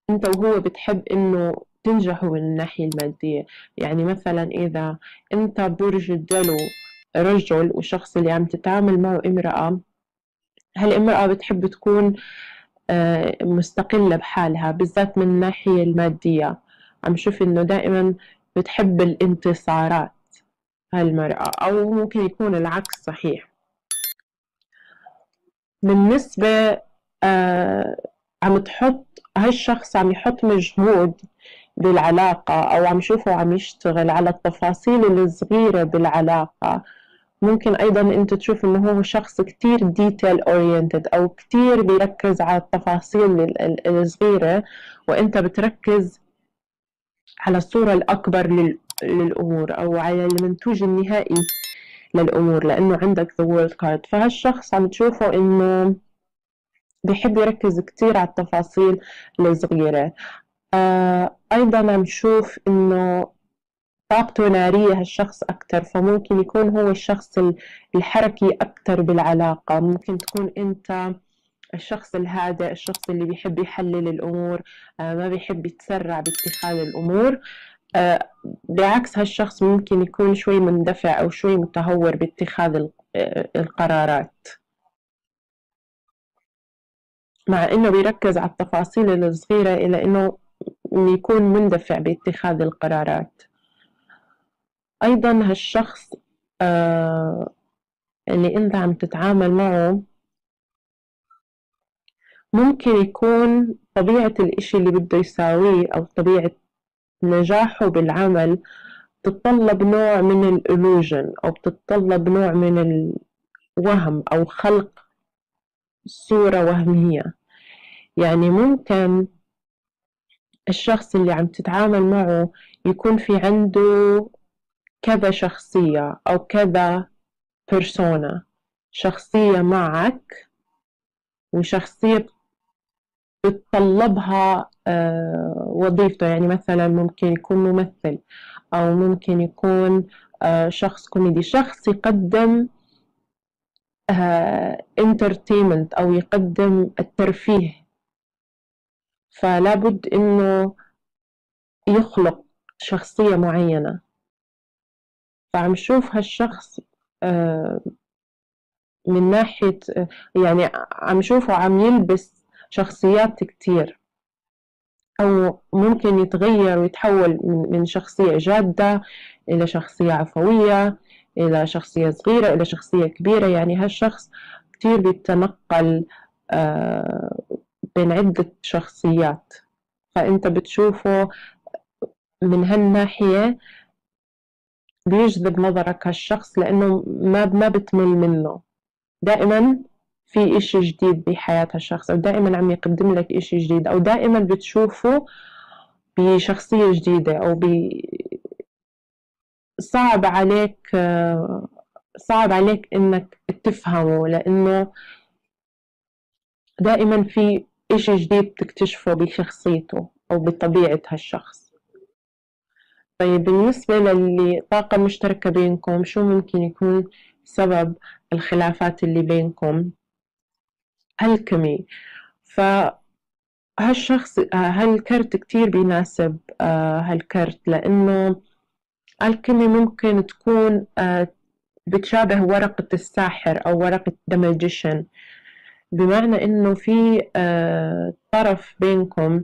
أنت وهو بتحب إنه تنجحوا من الناحية المادية. يعني مثلا إذا أنت برج الدلو رجل والشخص اللي عم تتعامل معه امرأة، هالامرأة بتحب تكون مستقلة بحالها بالذات من الناحية المادية. عم شوف إنه دائما بتحب الانتصارات هالمرأة، أو ممكن يكون العكس صحيح. بالنسبة آه عم تحط هالشخص عم يحط مجهود بالعلاقة، أو عم شوفه عم يشتغل على التفاصيل الصغيرة بالعلاقة. ممكن أيضا أنت تشوف إنه هو شخص كتير detail oriented أو كتير بيركز على التفاصيل الصغيرة، وأنت بتركز على الصورة الأكبر للأمور أو على المنتوج النهائي للأمور، لأنه عندك the world card. فهالشخص عم تشوفه إنه بيحب يركز كتير على التفاصيل الصغيرة. أيضا عم نشوف إنه طاقته نارية هالشخص أكتر، فممكن يكون هو الشخص الحركي أكتر بالعلاقة. ممكن تكون أنت الشخص الهادئ، الشخص اللي بيحب يحلل الأمور، ما بيحب يتسرع باتخاذ الأمور. بعكس هالشخص ممكن يكون شوي مندفع أو شوي متهور باتخاذ القرارات، مع إنه بيركز على التفاصيل الصغيرة إلى إنه يكون مندفع باتخاذ القرارات. أيضا هالشخص اللي أنت عم تتعامل معه ممكن يكون طبيعة الإشي اللي بده يساويه أو طبيعة نجاحه بالعمل تتطلب نوع من الإلوجن، أو بتتطلب نوع من الوهم أو خلق صورة وهمية. يعني ممكن الشخص اللي عم تتعامل معه يكون في عنده كذا شخصية أو كذا بيرسونا، شخصية معك وشخصية بتطلبها وظيفته. يعني مثلا ممكن يكون ممثل، أو ممكن يكون شخص كوميدي، شخص يقدم انترتينمنت أو يقدم الترفيه، فلا بد إنه يخلق شخصية معينة. فعم شوف هالشخص آه، من ناحية يعني عم شوفه عم يلبس شخصيات كتير، أو ممكن يتغير ويتحول من شخصية جادة إلى شخصية عفوية، إلى شخصية صغيرة، إلى شخصية كبيرة. يعني هالشخص كتير بيتنقل آه، بين عدة شخصيات، فأنت بتشوفه من هالناحية بيجذب نظرك هالشخص، لأنه ما بتمل منه. دائما في إشي جديد بحياة هالشخص، أو دائما عم يقدم لك إشي جديد، أو دائما بتشوفه بشخصية جديدة، أو صعب عليك صعب عليك إنك تفهمه، لأنه دائما في إشي جديد تكتشفه بشخصيته أو بطبيعة هالشخص. طيب بالنسبة للي طاقة مشتركة بينكم، شو ممكن يكون سبب الخلافات اللي بينكم؟ الكيمي. فهالشخص هالكرت كتير بيناسب هالكرت، لأنه الكيمي ممكن تكون بتشابه ورقة الساحر أو ورقة The Magician، بمعنى إنه في طرف بينكم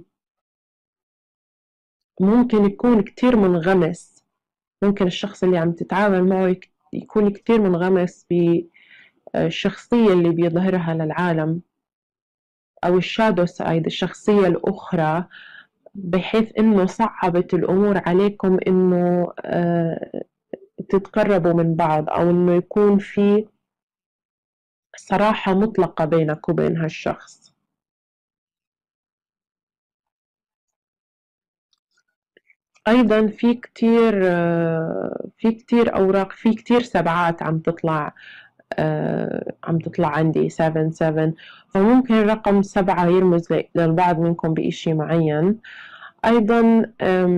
ممكن يكون كتير منغمس. ممكن الشخص اللي عم تتعامل معه يكون كتير منغمس بالشخصية اللي بيظهرها للعالم، أو الشادو سايد، الشخصية الأخرى، بحيث إنه صعبت الأمور عليكم إنه تتقربوا من بعض، أو إنه يكون في صراحة مطلقة بينك وبين هالشخص. أيضا في كتير أوراق، في كتير سبعات عم تطلع، عم تطلع عندي 7 فممكن رقم 7 يرمز للبعض منكم بإشي معين. أيضا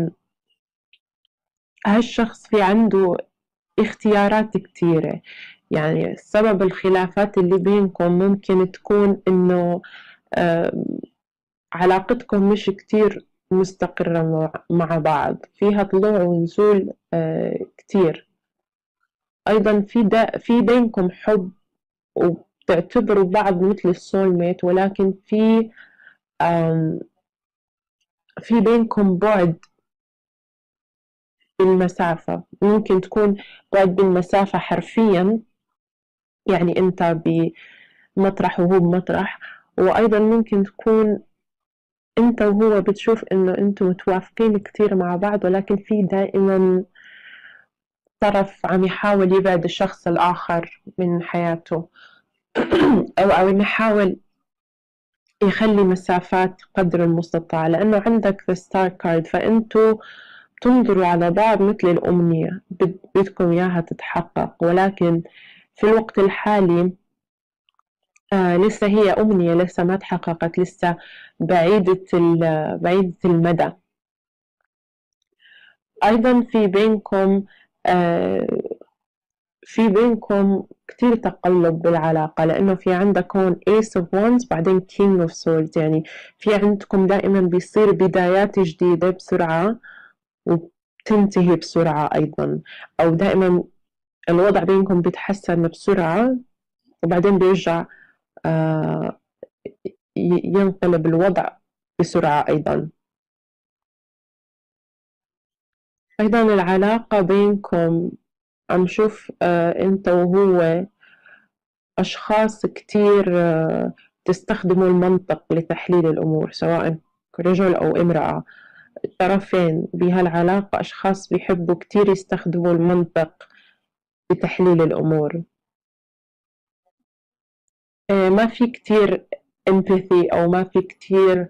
هالشخص في عنده اختيارات كتيرة. يعني سبب الخلافات اللي بينكم ممكن تكون إنه علاقتكم مش كتير مستقرة مع بعض، فيها طلوع ونزول كتير. أيضا في بينكم حب وبتعتبروا بعض مثل السول ميت، ولكن في بينكم بعد بالمسافة. ممكن تكون بعد بالمسافة حرفيا، يعني أنت بمطرح وهو بمطرح، وأيضا ممكن تكون أنت وهو بتشوف إنه أنتم متوافقين كتير مع بعض، ولكن في دائما طرف عم يحاول يبعد الشخص الآخر من حياته أو يحاول يخلي مسافات قدر المستطاع، لأنه عندك the star card، فأنتوا تنظروا على بعض مثل الأمنية، بدكم إياها تتحقق، ولكن في الوقت الحالي لسه هي أمنية، لسه ما تحققت، لسه بعيدة المدى. أيضا آه، في بينكم كتير تقلب بالعلاقة، لأنه في عندك هون Ace of Wands بعدين King of Swords، يعني في عندكم دائما بيصير بدايات جديدة بسرعة وبتنتهي بسرعة أيضا، أو دائما الوضع بينكم بيتحسن بسرعة وبعدين بيرجع آه، ينقلب الوضع بسرعة أيضا. أيضا العلاقة بينكم عم شوف أنت وهو أشخاص كتير تستخدموا المنطق لتحليل الأمور، سواء رجل أو امرأة. الطرفين بهالعلاقة أشخاص بيحبوا كتير يستخدموا المنطق لتحليل الأمور. ما في كتير empathy، أو ما في كتير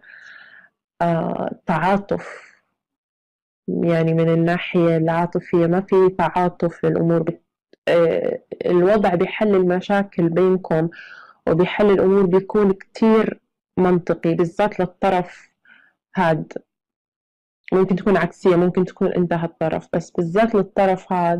تعاطف، يعني من الناحية العاطفية ما في تعاطف للأمور. الوضع بيحل المشاكل بينكم وبيحل الأمور بيكون كتير منطقي، بالذات للطرف هاد. ممكن تكون عكسية، ممكن تكون أنت هالطرف، بس بالذات للطرف هاد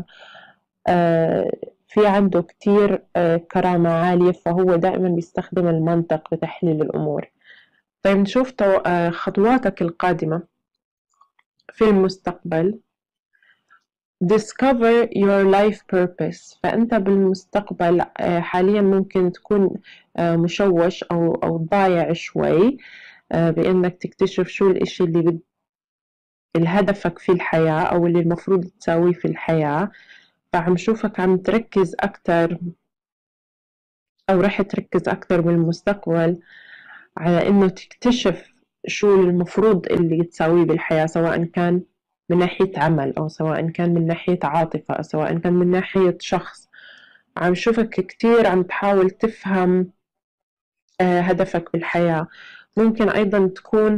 في عنده كتير كرامة عالية، فهو دائما بيستخدم المنطق لتحليل الأمور. طيب نشوف خطواتك القادمة في المستقبل. discover your life purpose. فأنت بالمستقبل حاليا ممكن تكون مشوش أو ضايع شوي بأنك تكتشف شو الإشي اللي هدفك في الحياة أو اللي المفروض تساويه في الحياة. فعم شوفك عم تركز أكتر، أو رح تركز أكتر بالمستقبل على إنه تكتشف شو المفروض اللي تساويه بالحياة، سواء كان من ناحية عمل، أو سواء كان من ناحية عاطفة، أو سواء كان من ناحية شخص. عم شوفك كتير عم تحاول تفهم هدفك بالحياة. ممكن أيضا تكون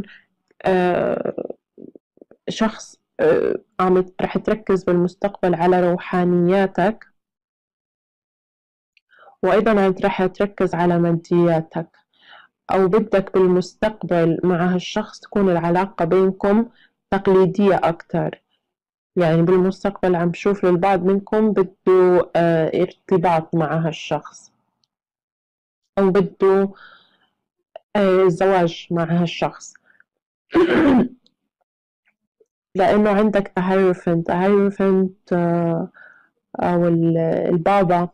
شخص رح تركز بالمستقبل على روحانياتك، وأيضا رح تركز على مادياتك، أو بدك بالمستقبل مع هالشخص تكون العلاقة بينكم تقليدية أكتر. يعني بالمستقبل عم شوف للبعض منكم بده ارتباط مع هالشخص، أو بده زواج مع هالشخص لأنه عندك تهيروفنت أو البابا،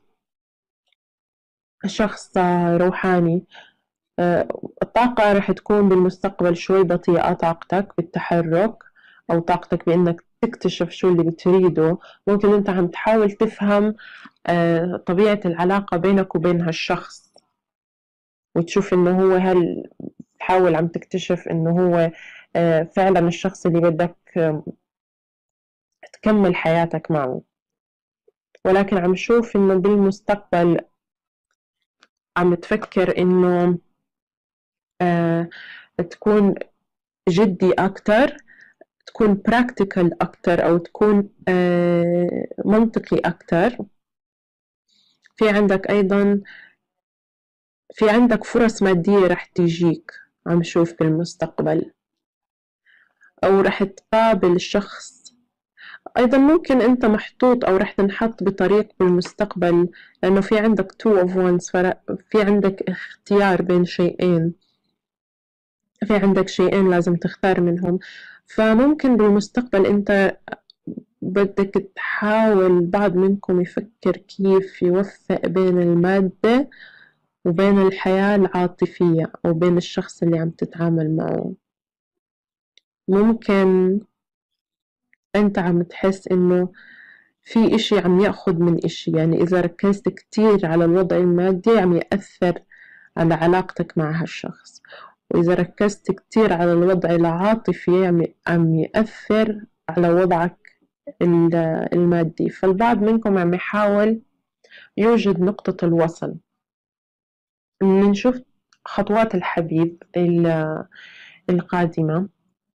شخص روحاني. الطاقة رح تكون بالمستقبل شوي بطيئة، طاقتك بالتحرك أو طاقتك بإنك تكتشف شو اللي بتريده. ممكن أنت عم تحاول تفهم طبيعة العلاقة بينك وبين هالشخص، وتشوف إنه هو هل تحاول عم تكتشف إنه هو فعلا الشخص اللي بدك تكمل حياتك معه. ولكن عم شوف إنه بالمستقبل عم تفكر إنه تكون جدي أكتر، تكون practical أكتر، أو تكون منطقي أكتر. في عندك أيضا فرص مادية رح تجيك، عم شوف بالمستقبل، أو رح تقابل شخص. أيضا ممكن أنت محطوط أو رح تنحط بطريق بالمستقبل، لأنه في عندك two of wands، في عندك اختيار بين شيئين. في عندك شيئين لازم تختار منهم. فممكن بالمستقبل أنت بدك تحاول، بعض منكم يفكر كيف يوفق بين المادة وبين الحياة العاطفية أو بين الشخص اللي عم تتعامل معه. ممكن أنت عم تحس إنه في إشي عم يأخذ من إشي، يعني إذا ركزت كتير على الوضع المادي عم يأثر على علاقتك مع هالشخص، وإذا ركزت كتير على الوضع العاطفي عم يأثر على وضعك المادي. فالبعض منكم عم يحاول يوجد نقطة الوصل. نشوف خطوات الحبيب القادمة.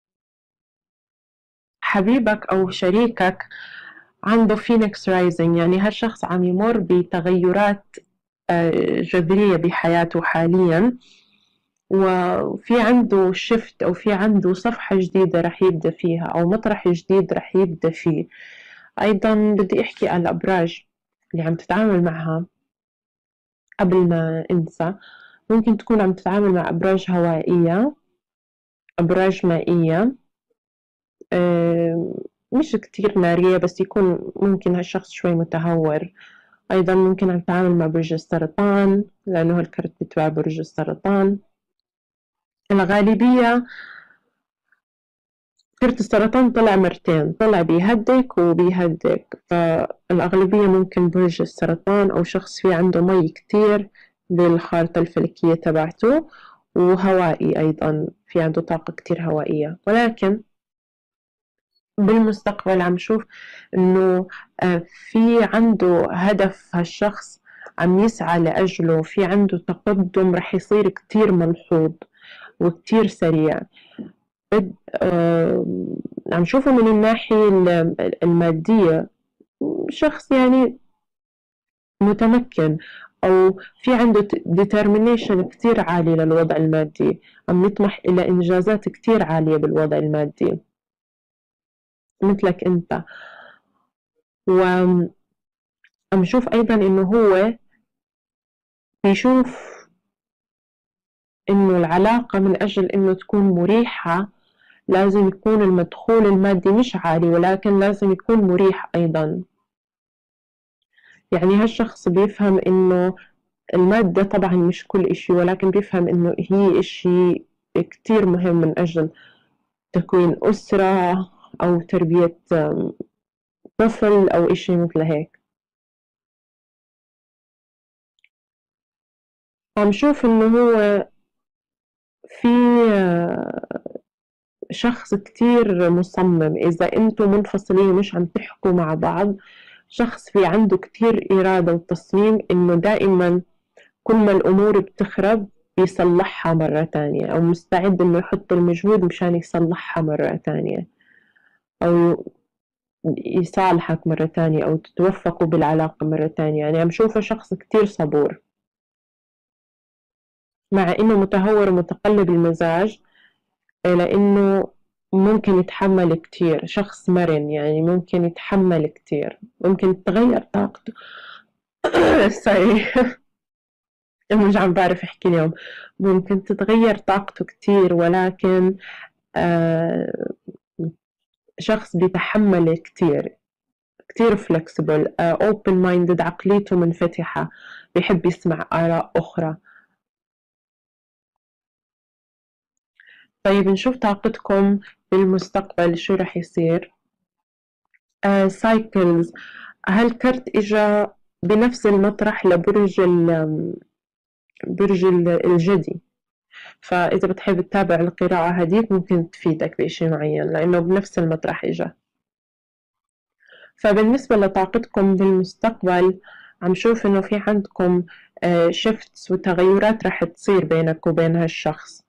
حبيبك أو شريكك عنده فينيكس رايزنج، يعني هالشخص عم يمر بتغيرات جذرية بحياته حاليا، وفي عنده شفت أو في عنده صفحة جديدة رح يبدأ فيها أو مطرح جديد رح يبدأ فيه. أيضا بدي أحكي عن الأبراج اللي عم تتعامل معها. قبل ما أنسى، ممكن تكون عم تتعامل مع أبراج هوائية، أبراج مائية، مش كتير نارية، بس يكون ممكن هالشخص شوي متهور. أيضا ممكن عم تتعامل مع برج السرطان، لأنه هالكرت بتبع برج السرطان. الغالبية كرت السرطان طلع مرتين، طلع بيهدك وبيهدك، فالأغلبية ممكن برج السرطان أو شخص في عنده مي كتير بالخارطة الفلكية تبعته، وهوائي أيضا في عنده طاقة كتير هوائية. ولكن بالمستقبل عم شوف إنه في عنده هدف هالشخص عم يسعى لأجله، في عنده تقدم رح يصير كتير ملحوظ وكتير سريع. عم شوفه من الناحية المادية، شخص يعني متمكن أو في عنده determination كتير عالي للوضع المادي، عم يطمح إلى إنجازات كتير عالية بالوضع المادي مثلك أنت. وعم شوف أيضا إنه هو بيشوف إنه العلاقة من أجل إنه تكون مريحة لازم يكون المدخول المادي مش عالي، ولكن لازم يكون مريح أيضا. يعني هالشخص بيفهم إنه المادة طبعا مش كل إشي، ولكن بيفهم إنه هي إشي كتير مهم من أجل تكوين أسرة أو تربية طفل أو إشي مثل هيك. عم شوف إنه هو في شخص كتير مصمم، إذا أنتم منفصلين مش عم تحكوا مع بعض، شخص في عنده كتير إرادة وتصميم إنه دائما كل ما الأمور بتخرب بيصلحها مرة تانية، أو مستعد إنه يحط المجهود مشان يصلحها مرة تانية، أو يصالحك مرة تانية، أو تتوفقوا بالعلاقة مرة تانية. يعني عم شوفه شخص كتير صبور، مع إنه متهور ومتقلب المزاج، لأنه ممكن يتحمل كتير، شخص مرن، يعني ممكن يتحمل كتير، ممكن تغير طاقته. سوري مش عم بعرف أحكي اليوم. ممكن تتغير طاقته كتير، ولكن آه شخص بيتحمل كتير، كتير flexible، open minded، عقليته منفتحة، بيحب يسمع آراء أخرى. طيب نشوف طاقتكم بالمستقبل شو رح يصير. cycles، هالكرت إجا بنفس المطرح لبرج برج الجدي، فإذا بتحب تتابع القراءة هديك ممكن تفيدك بإشي معين لأنه بنفس المطرح إجا. فبالنسبة لطاقتكم بالمستقبل عم شوف إنه في عندكم شفتس وتغيرات رح تصير بينك وبين هالشخص.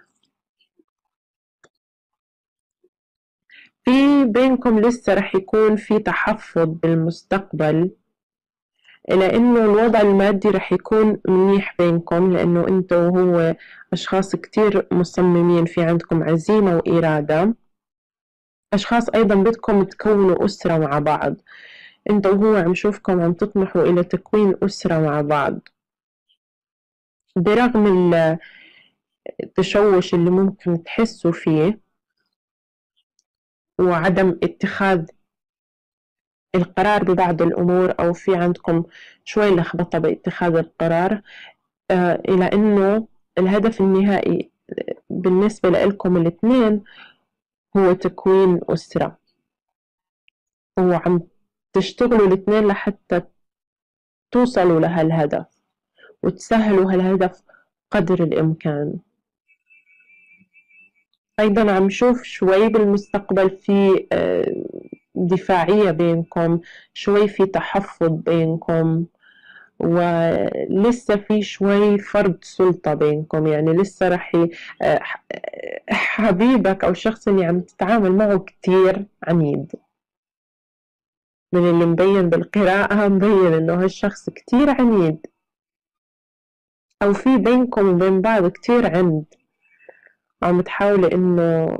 في بينكم لسه رح يكون في تحفظ بالمستقبل، لأنه الوضع المادي رح يكون منيح بينكم، لأنه أنت وهو أشخاص كتير مصممين، في عندكم عزيمة وإرادة، أشخاص أيضا بدكم تكونوا أسرة مع بعض. أنت وهو عم شوفكم عم تطمحوا إلى تكوين أسرة مع بعض، برغم التشوش اللي ممكن تحسوا فيه، وعدم اتخاذ القرار ببعض الأمور، أو في عندكم شوي لخبطة باتخاذ القرار، إلى إنه الهدف النهائي بالنسبة لكم الاثنين هو تكوين أسرة، وعم تشتغلوا الاثنين لحتى توصلوا لهالهدف وتسهلوا هالهدف قدر الإمكان. أيضا عم شوف شوي بالمستقبل في دفاعية بينكم، شوي في تحفظ بينكم، ولسه في شوي فرض سلطة بينكم. يعني لسه رح حبيبك أو الشخص اللي عم تتعامل معه كتير عنيد. من اللي مبين بالقراءة مبين إنه هالشخص كتير عنيد، أو في بينكم وبين بعض كتير عند، عم تحاولي إنه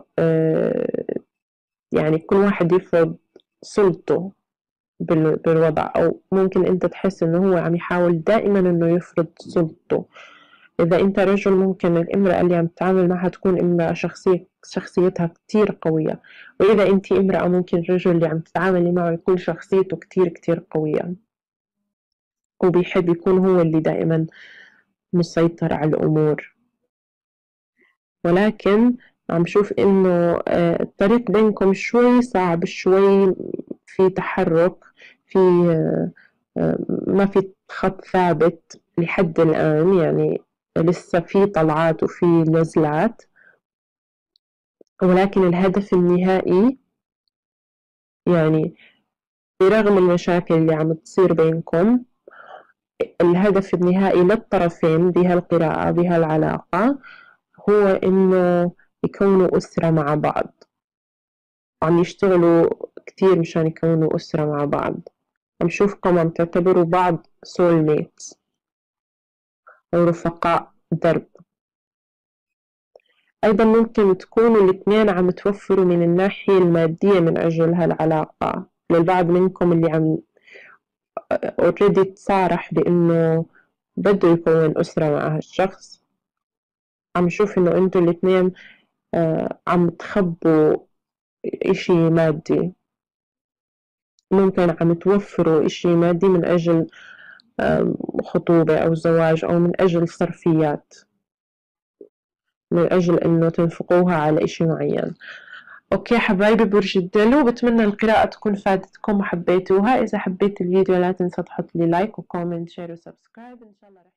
يعني كل واحد يفرض سلطته بالوضع، أو ممكن أنت تحس إنه هو عم يحاول دائما إنه يفرض سلطته. إذا أنت رجل ممكن الامرأة اللي عم تتعامل معها تكون امرأة شخصيتها كتير قوية، وإذا أنت امرأة ممكن الرجل اللي عم تتعاملي معه يكون شخصيته كتير قوية، وبيحب يكون هو اللي دائما مسيطر على الأمور. ولكن عم شوف إنه الطريق بينكم شوي صعب، شوي في تحرك، في ما في خط ثابت لحد الآن. يعني لسه في طلعات وفي نزلات، ولكن الهدف النهائي يعني برغم المشاكل اللي عم تصير بينكم، الهدف النهائي للطرفين بهالقراءة بهالعلاقة هو إنه يكونوا أسرة مع بعض، عم يشتغلوا كتير مشان يكونوا أسرة مع بعض. عم شوفكم عم تعتبروا بعض سول ميتس أو رفقاء درب. أيضا ممكن تكونوا الاثنين عم توفروا من الناحية المادية من أجل هالعلاقة. للبعض منكم اللي عم اوريدي تصارح بإنه بده يكون أسرة مع هالشخص، عم شوف إنه أنتوا الاثنين عم تخبوا إشي مادي، ممكن عم توفروا إشي مادي من أجل خطوبة أو زواج، أو من أجل صرفيات، من أجل إنه تنفقوها على إشي معين. أوكي حبايبي برج الدلو، بتمنى القراءة تكون فادتكم وحبيتوها. إذا حبيت الفيديو لا تنسى تحط لي لايك وكومنت شير وسبسكرايب. إن شاء الله